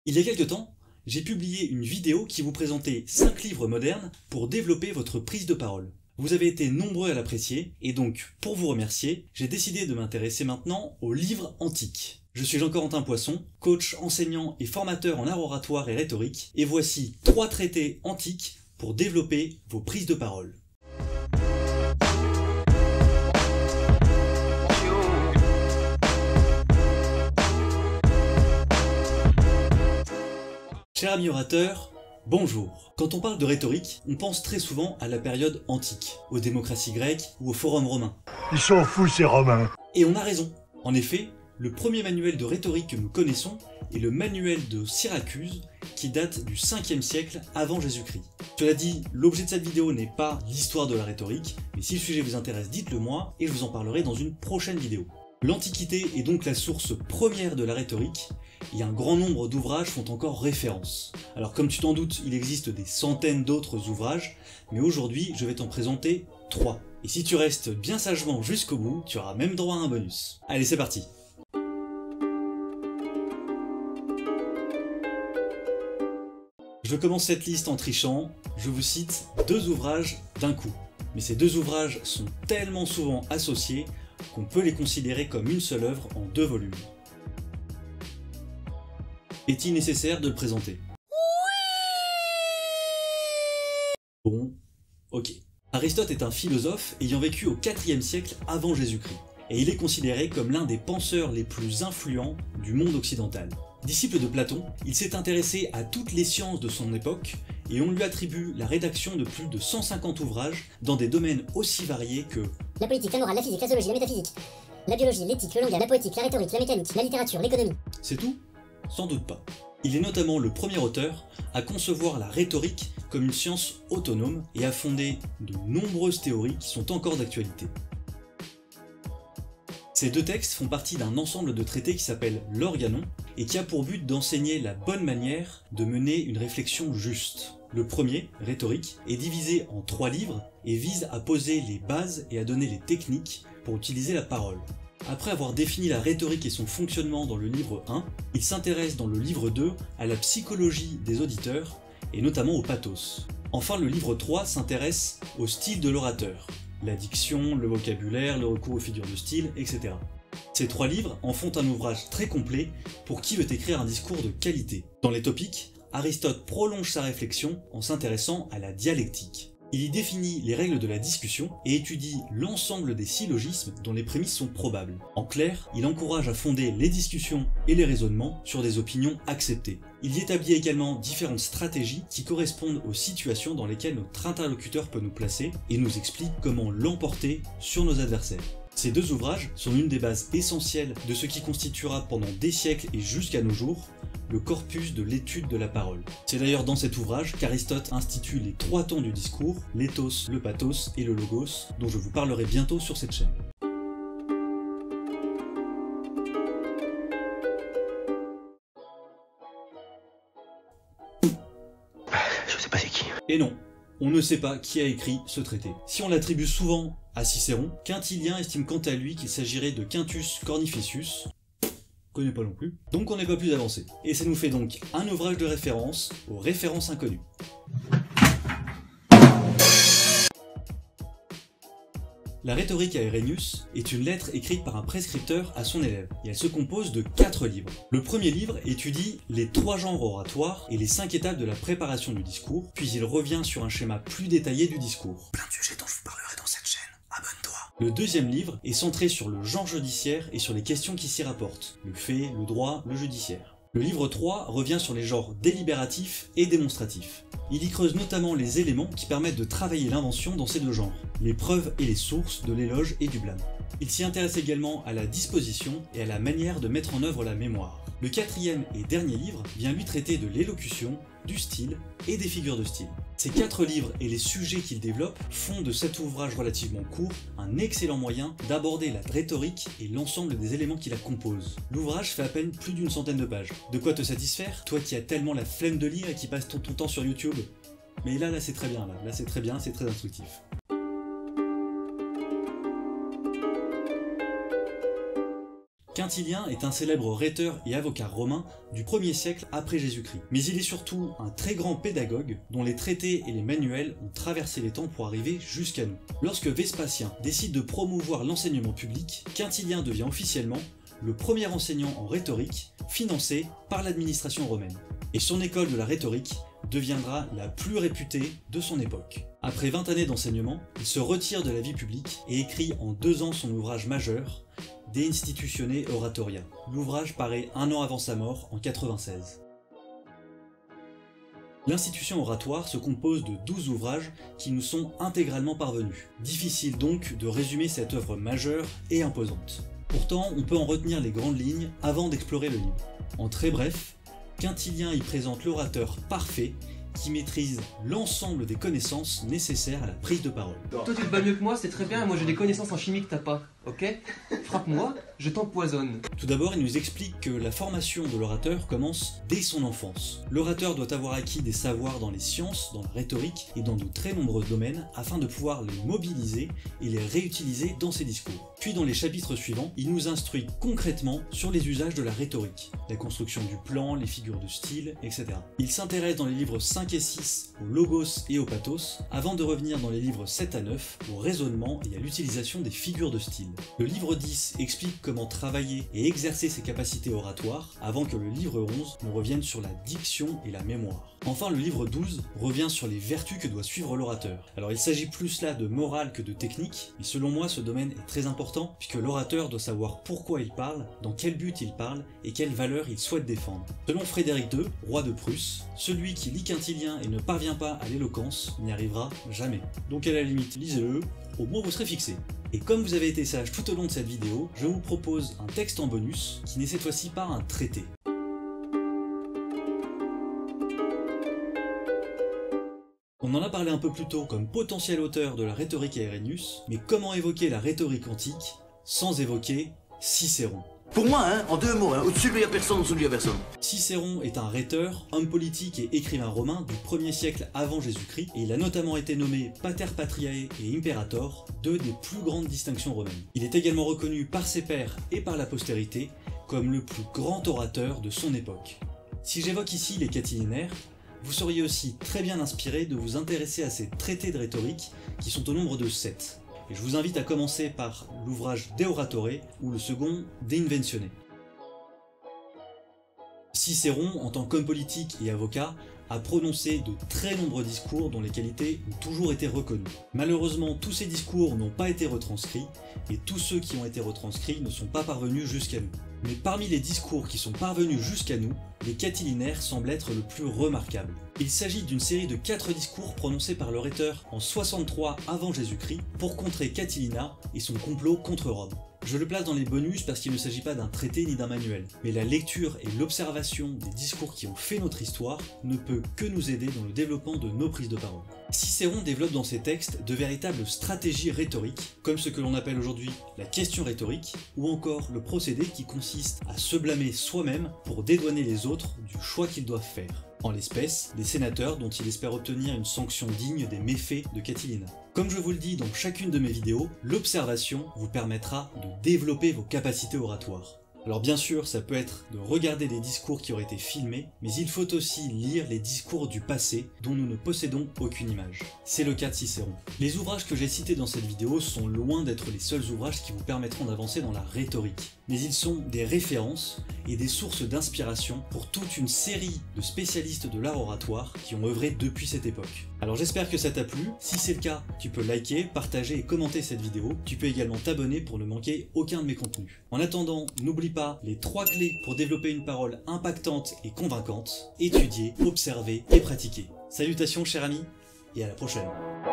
Il y a quelques temps, j'ai publié une vidéo qui vous présentait 5 livres modernes pour développer votre prise de parole. Vous avez été nombreux à l'apprécier, et donc, pour vous remercier, j'ai décidé de m'intéresser maintenant aux livres antiques. Je suis Jean-Corentin Poisson, coach, enseignant et formateur en art oratoire et rhétorique, et voici 3 traités antiques pour développer vos prises de parole. Cher ami orateur, bonjour. Quand on parle de rhétorique, on pense très souvent à la période antique, aux démocraties grecques ou au forum romain. Ils sont fous ces Romains. Et on a raison. En effet, le premier manuel de rhétorique que nous connaissons est le manuel de Syracuse, qui date du 5e siècle avant Jésus-Christ. Cela dit, l'objet de cette vidéo n'est pas l'histoire de la rhétorique, mais si le sujet vous intéresse, dites-le moi, et je vous en parlerai dans une prochaine vidéo. L'Antiquité est donc la source première de la rhétorique, et un grand nombre d'ouvrages font encore référence. Alors comme tu t'en doutes, il existe des centaines d'autres ouvrages, mais aujourd'hui je vais t'en présenter 3. Et si tu restes bien sagement jusqu'au bout, tu auras même droit à un bonus. Allez, c'est parti. Je commence cette liste en trichant, je vous cite 2 ouvrages d'un coup. Mais ces 2 ouvrages sont tellement souvent associés qu'on peut les considérer comme une seule œuvre en 2 volumes. Est-il nécessaire de le présenter? Bon, ok. Aristote est un philosophe ayant vécu au 4e siècle avant Jésus-Christ, et il est considéré comme l'un des penseurs les plus influents du monde occidental. Disciple de Platon, il s'est intéressé à toutes les sciences de son époque, et on lui attribue la rédaction de plus de 150 ouvrages dans des domaines aussi variés que la politique, la morale, la physique, la zoologie, la métaphysique, la biologie, l'éthique, le langage, la poétique, la rhétorique, la mécanique, la littérature, l'économie. C'est tout? Sans doute pas. Il est notamment le premier auteur à concevoir la rhétorique comme une science autonome et à fonder de nombreuses théories qui sont encore d'actualité. Ces 2 textes font partie d'un ensemble de traités qui s'appelle l'Organon et qui a pour but d'enseigner la bonne manière de mener une réflexion juste. Le premier, rhétorique, est divisé en 3 livres et vise à poser les bases et à donner les techniques pour utiliser la parole. Après avoir défini la rhétorique et son fonctionnement dans le livre 1, il s'intéresse dans le livre 2 à la psychologie des auditeurs et notamment au pathos. Enfin, le livre 3 s'intéresse au style de l'orateur, la diction, le vocabulaire, le recours aux figures de style, etc. Ces 3 livres en font un ouvrage très complet pour qui veut écrire un discours de qualité. Dans les topiques, Aristote prolonge sa réflexion en s'intéressant à la dialectique. Il y définit les règles de la discussion et étudie l'ensemble des syllogismes dont les prémices sont probables. En clair, il encourage à fonder les discussions et les raisonnements sur des opinions acceptées. Il y établit également différentes stratégies qui correspondent aux situations dans lesquelles notre interlocuteur peut nous placer et nous explique comment l'emporter sur nos adversaires. Ces 2 ouvrages sont l'une des bases essentielles de ce qui constituera pendant des siècles et jusqu'à nos jours le corpus de l'étude de la parole. C'est d'ailleurs dans cet ouvrage qu'Aristote institue les 3 temps du discours, l'éthos, le pathos et le logos, dont je vous parlerai bientôt sur cette chaîne. Je sais pas c'est qui. Et non, on ne sait pas qui a écrit ce traité. Si on l'attribue souvent à Cicéron, Quintilien estime quant à lui qu'il s'agirait de Quintus Cornificius, connais pas non plus, donc on n'est pas plus avancé. Et ça nous fait donc un ouvrage de référence aux références inconnues. La rhétorique à Herénius est une lettre écrite par un prescripteur à son élève, et elle se compose de 4 livres. Le premier livre étudie les 3 genres oratoires et les 5 étapes de la préparation du discours, puis il revient sur un schéma plus détaillé du discours. Plein de sujets dont je vous parlerai dans cette chaîne. Abonne-toi. Le deuxième livre est centré sur le genre judiciaire et sur les questions qui s'y rapportent, le fait, le droit, le judiciaire. Le livre 3 revient sur les genres délibératifs et démonstratifs. Il y creuse notamment les éléments qui permettent de travailler l'invention dans ces 2 genres, les preuves et les sources de l'éloge et du blâme. Il s'y intéresse également à la disposition et à la manière de mettre en œuvre la mémoire. Le 4e et dernier livre vient lui traiter de l'élocution, du style et des figures de style. Ces 4 livres et les sujets qu'il développe font de cet ouvrage relativement court un excellent moyen d'aborder la rhétorique et l'ensemble des éléments qui la composent. L'ouvrage fait à peine plus d'une centaine de pages. De quoi te satisfaire, toi qui as tellement la flemme de lire et qui passes ton temps sur YouTube? Mais là c'est très bien, là c'est très bien, c'est très instructif. Quintilien est un célèbre rhéteur et avocat romain du 1er siècle après Jésus-Christ. Mais il est surtout un très grand pédagogue dont les traités et les manuels ont traversé les temps pour arriver jusqu'à nous. Lorsque Vespasien décide de promouvoir l'enseignement public, Quintilien devient officiellement le premier enseignant en rhétorique financé par l'administration romaine. Et son école de la rhétorique deviendra la plus réputée de son époque. Après 20 années d'enseignement, il se retire de la vie publique et écrit en 2 ans son ouvrage majeur, De Institutione Oratoria. L'ouvrage paraît 1 an avant sa mort, en 96. L'institution oratoire se compose de 12 ouvrages qui nous sont intégralement parvenus. Difficile donc de résumer cette œuvre majeure et imposante. Pourtant, on peut en retenir les grandes lignes avant d'explorer le livre. En très bref, Quintilien y présente l'orateur parfait qui maîtrise l'ensemble des connaissances nécessaires à la prise de parole. Toi tu te bats mieux que moi, c'est très bien, moi j'ai des connaissances en chimie que t'as pas, ok? Frappe-moi, je t'empoisonne. Tout d'abord, il nous explique que la formation de l'orateur commence dès son enfance. L'orateur doit avoir acquis des savoirs dans les sciences, dans la rhétorique et dans de très nombreux domaines afin de pouvoir les mobiliser et les réutiliser dans ses discours. Puis dans les chapitres suivants, il nous instruit concrètement sur les usages de la rhétorique, la construction du plan, les figures de style, etc. Il s'intéresse dans les livres 5 et 6 au logos et au pathos, avant de revenir dans les livres 7 à 9 au raisonnement et à l'utilisation des figures de style. Le livre 10 explique comment travailler et exercer ses capacités oratoires, avant que le livre 11 ne revienne sur la diction et la mémoire. Enfin, le livre 12 revient sur les vertus que doit suivre l'orateur. Alors il s'agit plus là de morale que de technique, et selon moi ce domaine est très important, puisque l'orateur doit savoir pourquoi il parle, dans quel but il parle, et quelles valeurs il souhaite défendre. Selon Frédéric II, roi de Prusse, celui qui lit Quintilien et ne parvient pas à l'éloquence n'y arrivera jamais. Donc à la limite, lisez-le, au moins vous serez fixé. Et comme vous avez été sage tout au long de cette vidéo, je vous propose un texte en bonus, qui n'est cette fois-ci pas un traité. On en a parlé un peu plus tôt comme potentiel auteur de la rhétorique à Irénius, mais comment évoquer la rhétorique antique sans évoquer Cicéron? Pour moi, en 2 mots, au-dessus de lui à personne, en dessous de lui à personne. Cicéron est un rhéteur, homme politique et écrivain romain du 1er siècle avant Jésus-Christ, et il a notamment été nommé Pater Patriae et Imperator, 2 des plus grandes distinctions romaines. Il est également reconnu par ses pairs et par la postérité comme le plus grand orateur de son époque. Si j'évoque ici les Catilinaires, vous seriez aussi très bien inspiré de vous intéresser à ces traités de rhétorique qui sont au nombre de 7. Et je vous invite à commencer par l'ouvrage De Oratore ou le second De Inventione. Cicéron, en tant qu'homme politique et avocat, a prononcé de très nombreux discours dont les qualités ont toujours été reconnues. Malheureusement, tous ces discours n'ont pas été retranscrits, et tous ceux qui ont été retranscrits ne sont pas parvenus jusqu'à nous. Mais parmi les discours qui sont parvenus jusqu'à nous, les Catilinaires semblent être le plus remarquable. Il s'agit d'une série de 4 discours prononcés par le rhéteur en 63 avant Jésus-Christ pour contrer Catilina et son complot contre Rome. Je le place dans les bonus parce qu'il ne s'agit pas d'un traité ni d'un manuel, mais la lecture et l'observation des discours qui ont fait notre histoire ne peut que nous aider dans le développement de nos prises de parole. Cicéron développe dans ses textes de véritables stratégies rhétoriques, comme ce que l'on appelle aujourd'hui la question rhétorique, ou encore le procédé qui consiste à se blâmer soi-même pour dédouaner les autres du choix qu'ils doivent faire. En l'espèce, des sénateurs dont il espère obtenir une sanction digne des méfaits de Catilina. Comme je vous le dis dans chacune de mes vidéos, l'observation vous permettra de développer vos capacités oratoires. Alors bien sûr, ça peut être de regarder des discours qui auraient été filmés, mais il faut aussi lire les discours du passé dont nous ne possédons aucune image. C'est le cas de Cicéron. Les ouvrages que j'ai cités dans cette vidéo sont loin d'être les seuls ouvrages qui vous permettront d'avancer dans la rhétorique, mais ils sont des références et des sources d'inspiration pour toute une série de spécialistes de l'art oratoire qui ont œuvré depuis cette époque. Alors j'espère que ça t'a plu, si c'est le cas, tu peux liker, partager et commenter cette vidéo, tu peux également t'abonner pour ne manquer aucun de mes contenus. En attendant, n'oublie pas les 3 clés pour développer une parole impactante et convaincante, étudier, observer et pratiquer. Salutations chers amis, et à la prochaine.